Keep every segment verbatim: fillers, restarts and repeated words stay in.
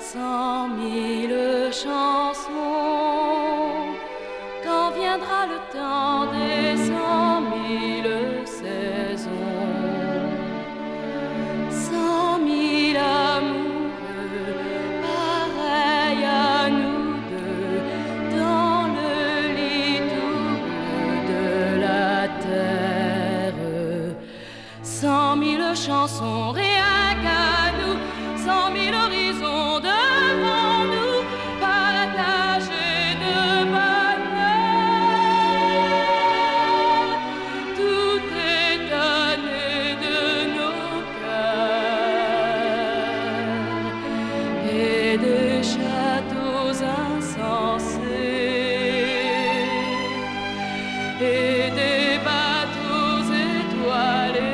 cent mille chansons, quand viendra le temps des cent mille saisons. Cent mille amoureux, pareils à nous deux, dans le lit tout bleu de la terre. Cent mille chansons, rien qu'à nous, cent mille horizons devant nous, partagés de bonheur. Tout est donné de nos cœurs et des châteaux insensés et des bateaux étoilés.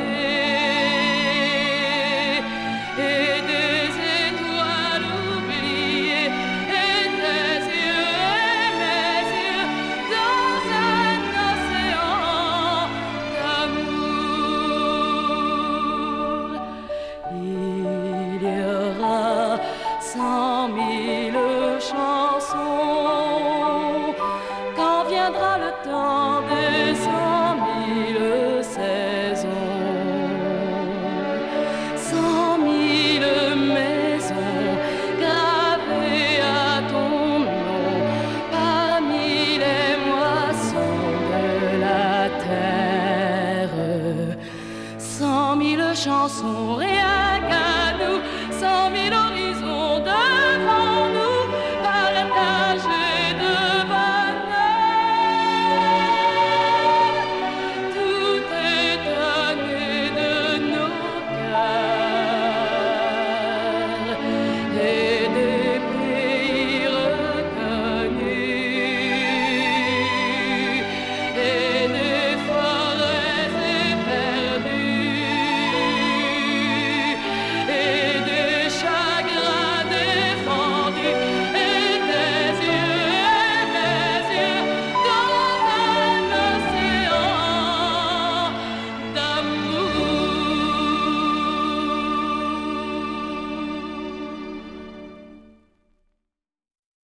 Cent mille chansons, quand viendra le temps des cent mille saisons. Cent mille maisons gravées à ton nom parmi les moissons de la terre. Cent mille chansons, rien qu'à nous, cent mille horizons devant